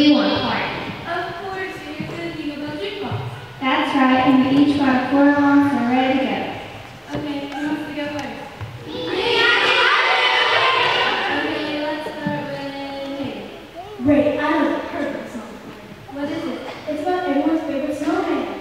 we want a party. Of course, you're the Jingle Jukebox. That's right, and we each brought a quarter long, so we're ready to go. Okay, who wants to go first? Okay, let's start with Jingle. Great, I have a perfect song. What is it? It's about everyone's favorite snowman.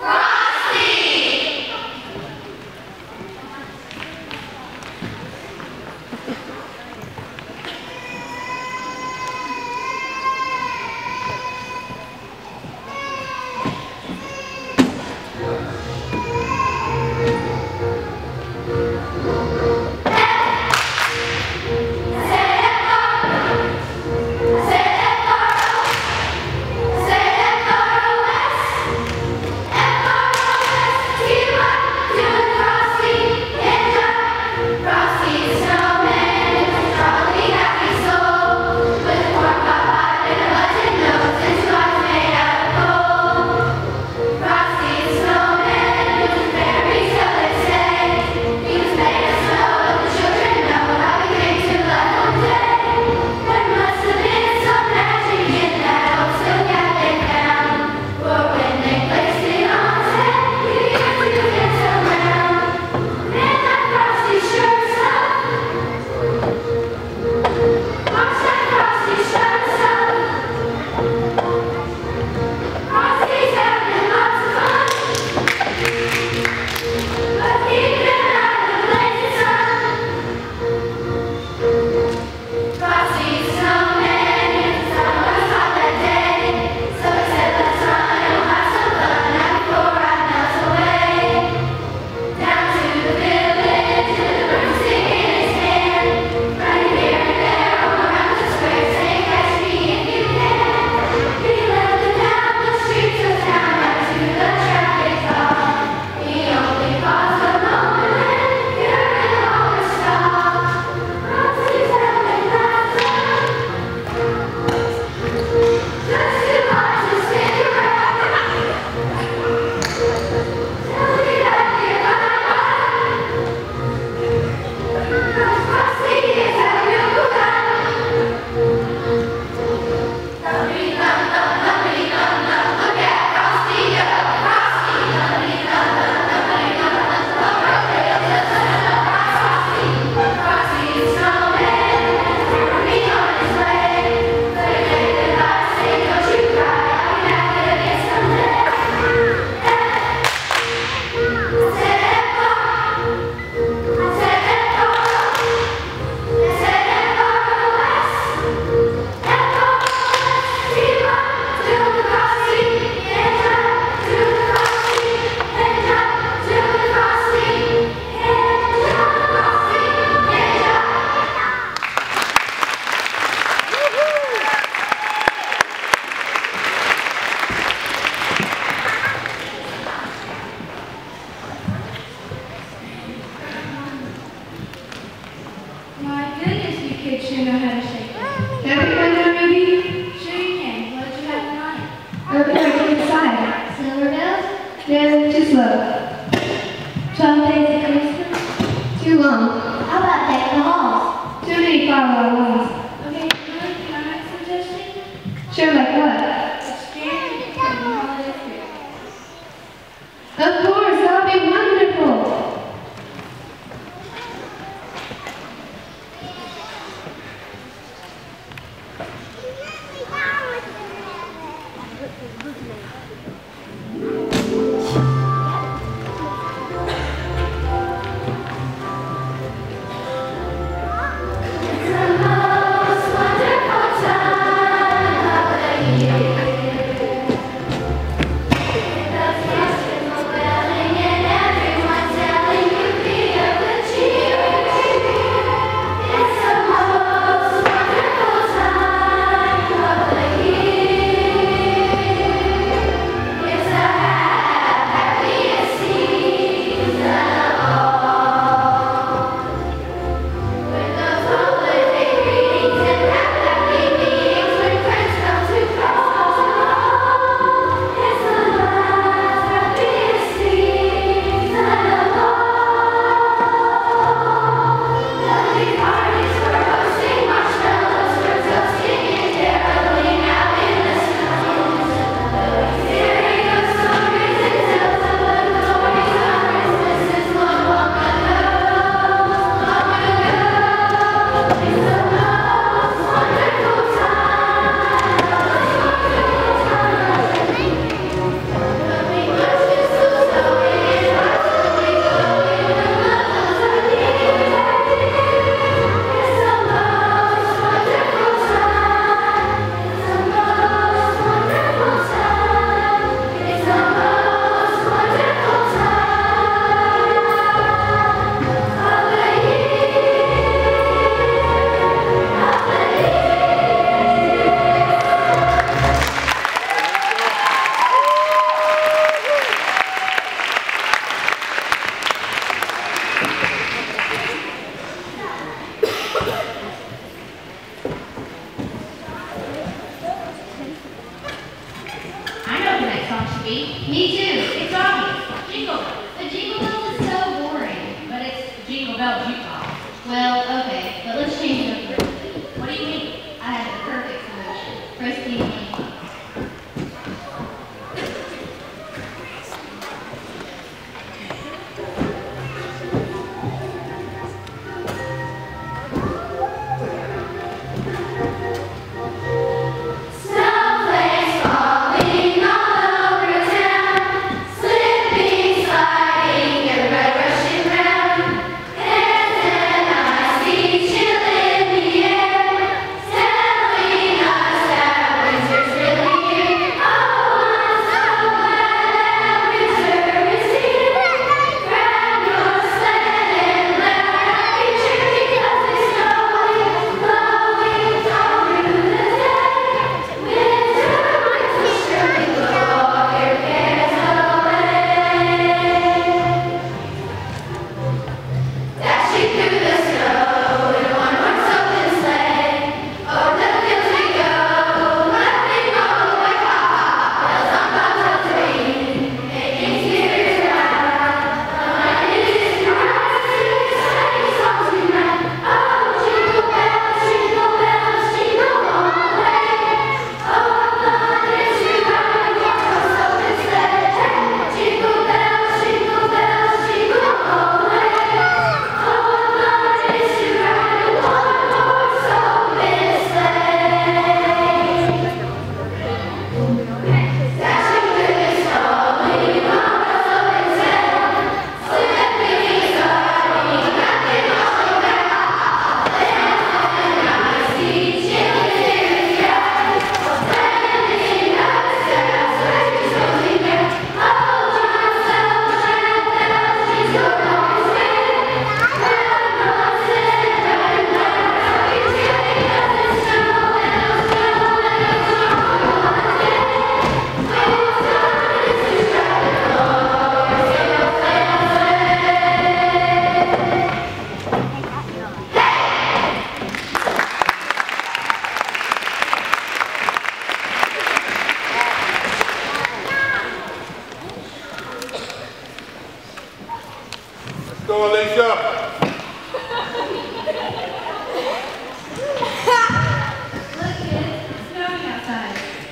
My goodness, you kids sure know how to shake it. Can I pick one down, maybe? Sure you can. What did you have in mind? Okay, inside. Silver bells? No, too slow. 12 days of Christmas? Too long. How about Deck the Halls? Too many follow ones. Okay, can I make a suggestion? Sure, like what? Exchange for the holiday spirit. Of course, that'll be wonderful. Bells,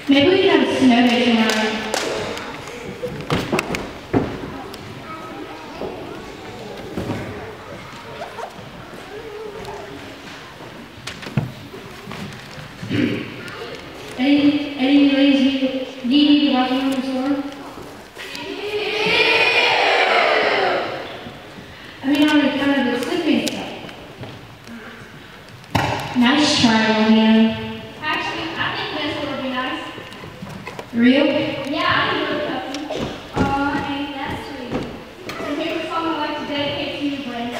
Maybe we can have a snow day tomorrow. Any ladies need to watch me on the store? I mean, on account of the sleeping stuff. Nice try, Olivia. Actually, I think this would be nice. Real? Yeah, I know a couple. Aw, ain't that sweet. And here's a song I'd like to dedicate to you, Brenda.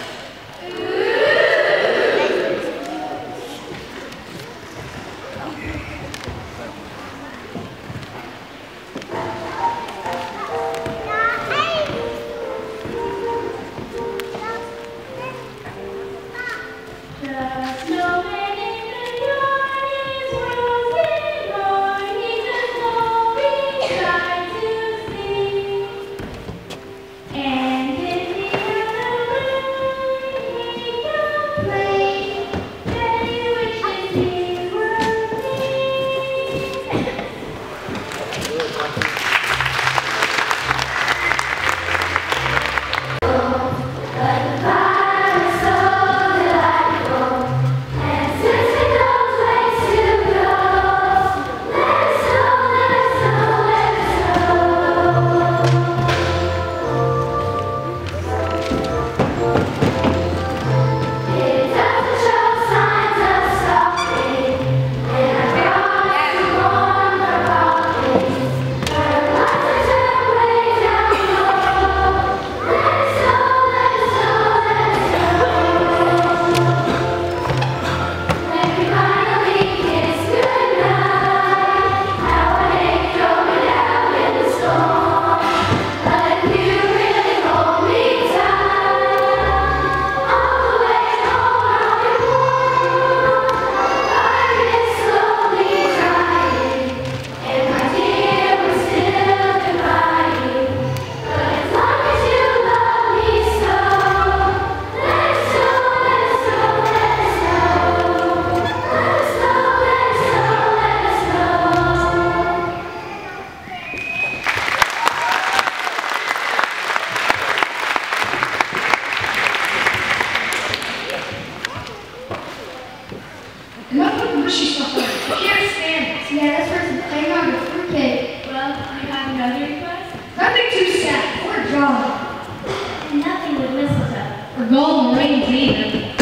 The snowman in the yard is rosy roaring. He's a snowy sight to see. And in the other room he complains that he wishes he were me. But the fire is so delightful, and since we don't place to go, let us know, let us know, let us know. It doesn't show signs of stopping, and I promise to warm our pockets. But our lights are turned way down low. Let us know, let us know, let us know. When we finally kiss goodnight, how I hate going out in the storm. But if you really hold me tight, all the way home I'll be warm. Fire is slowly trying, and my dear, we're still dividing. But as long as you love me so, let us know, let us know, let us know. Let us know, let us know, let us know. Enough of the mushy stuff. I can't stand it. Yeah, this person's playing on the fruitcake. Well, you have another request? Nothing too sad. Or drawing. And nothing with mistletoe. Or golden rings either.